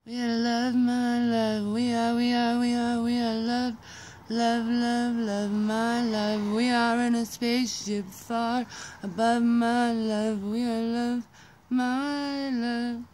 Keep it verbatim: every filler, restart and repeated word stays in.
We are love, my love. We are, we are, we are, we are love, love, love, love, my love. We are in a spaceship far above, my love. We are love, my love.